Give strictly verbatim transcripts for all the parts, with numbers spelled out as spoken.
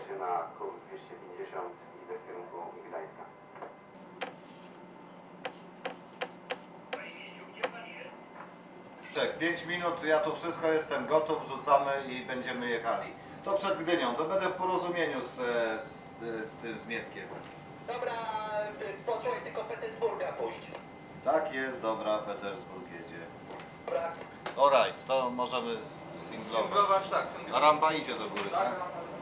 się na kurs dwieście pięćdziesiąt, idę w kierunku Gdańska. pięć minut, ja tu wszystko jestem gotów, rzucamy i będziemy jechali. To przed Gdynią, to będę w porozumieniu z, z, z tym Zmietkiem. Dobra, posłuchaj tylko Petersburga pójść. Tak jest, dobra, Petersburg jedzie. Dobra. Alright, to możemy singlować. Singlować, tak. A rampa idzie do góry, tak? Tak.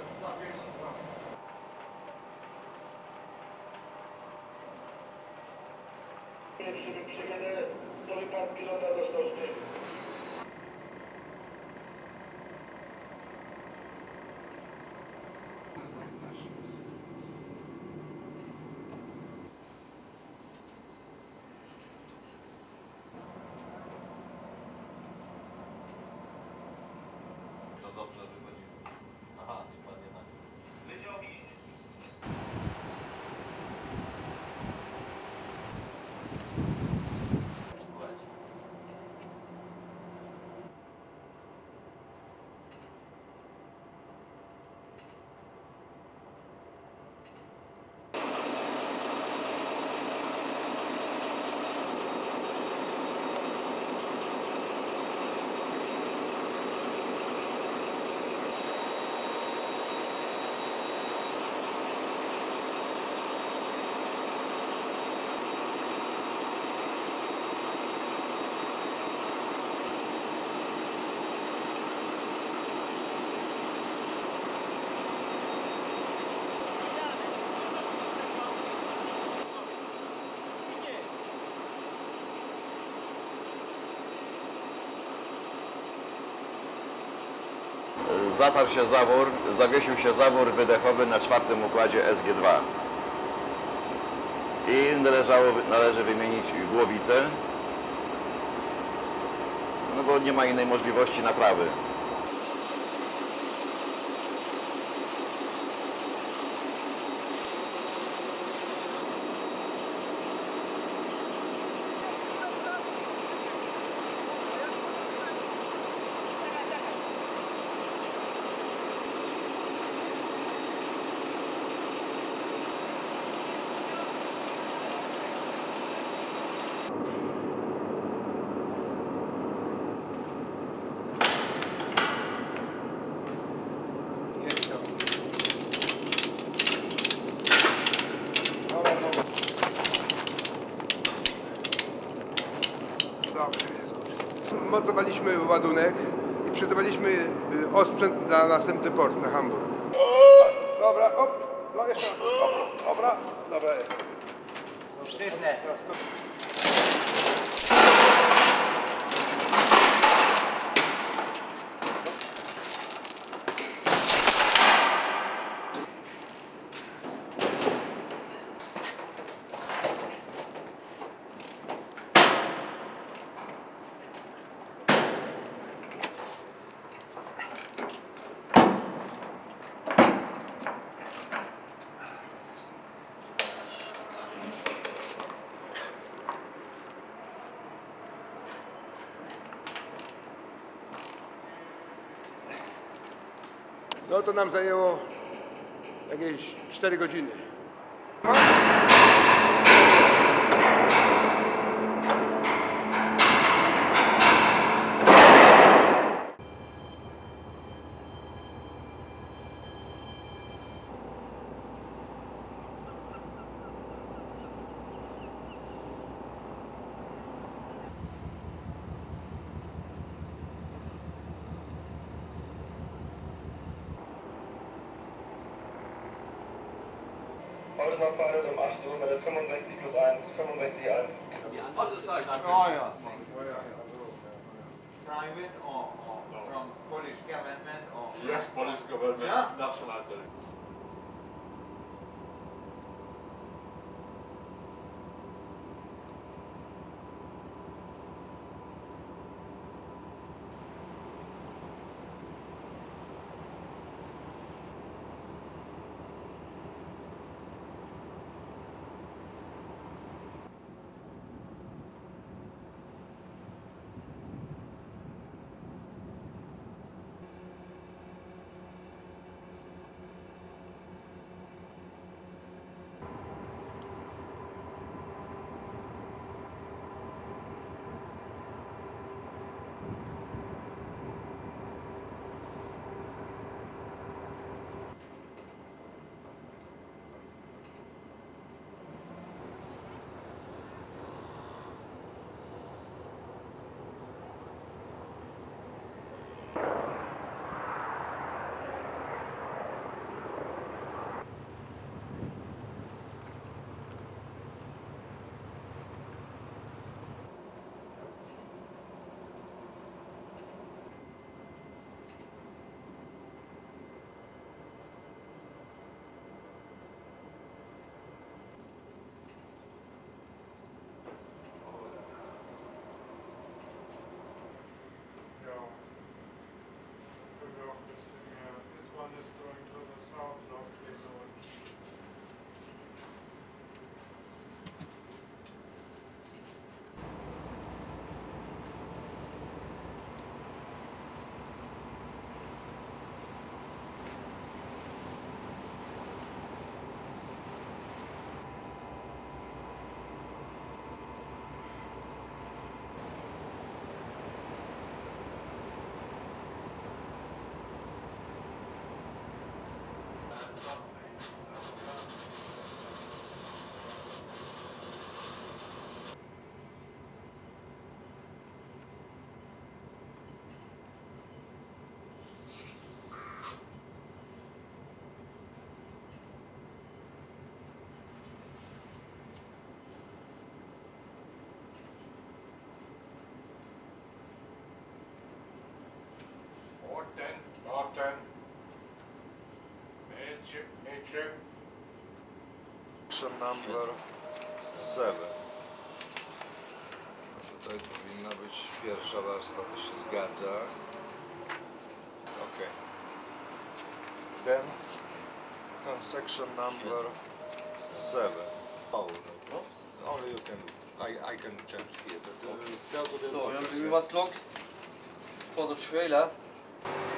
Pierwszy wyprzedzenie do wypadku pilota Rostowskiego. To dobrze wychodzi. Aha, nie padnie na nim. Wyciągnij. Zatarł się zawór, zawiesił się zawór wydechowy na czwartym układzie S G dwa i należało, należy wymienić głowicę, no bo nie ma innej możliwości naprawy. Mocowaliśmy ładunek i przygotowaliśmy osprzęt na następny port, na Hamburg. Dobra, op, no jeszcze raz, op, dobra, dobra jest. Sztywne. No to nam zajęło jakieś cztery godziny. Autobahnfahrer um acht Uhr mit der fünfundsechzig plus eins, fünfundsechzig eins. Oh ja. Private or, or from Polish government or? Yes, Polish government, Yeah? nationality. check, eight check. Section number seven. Tutaj powinna być pierwsza warstwa, to się zgadza. Ok. Then on section number seven. Oh, no. Only you can. I, I can change here. But, uh, So, dann nehmen wir was Log for the trailer.